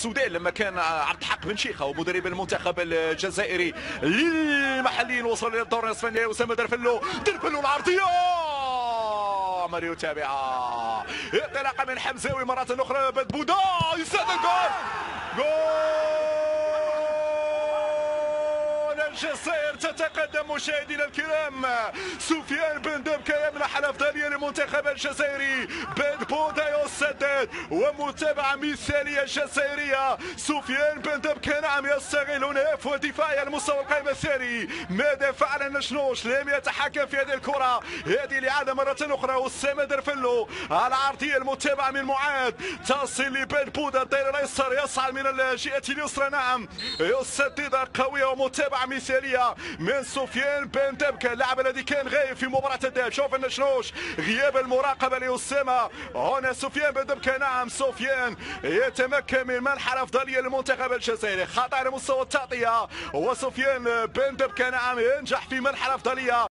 السودان لما كان عبد الحق بن شيخه ومدرب المنتخب الجزائري للمحليين وصل الى الدور نصف النهائي. اسامه درفلو العرضيه عمر يتابعها انطلاقه من حمزاوي مره اخرى بدبوده يسدد جول الجزائر تتقدم. مشاهدينا الكرام سفيان بن دبكة يمنح الافضليه للمنتخب الجزائري. بن بودا يسدد ومتابعه مثاليه جزائريه. سفيان بن دبكة نعم يستغل هنا ودفاعي على مستوى القائمه الثاني. ماذا فعل النشنوش؟ لم يتحكم في هذه الكره. هذه الاعاده مره اخرى. اسامه درفلو على عرضيه المتابعه من معاذ تصل لبن بودا الدائره الايسر يصعد من الجهه اليسرى. نعم يسدد قويه ومتابعه مثاليه من سفيان بن دبكة اللاعب الذي كان غايب في مباراه الذهاب. شوف النشنوش غياب المراقبه لاسامه. هنا سفيان بن دبكة نعم سفيان يتمكن من منح الافضليه للمنتخب الجزائري. خطا على مستوى التغطيه وسفيان بن دبكة نعم ينجح في منح الافضليه.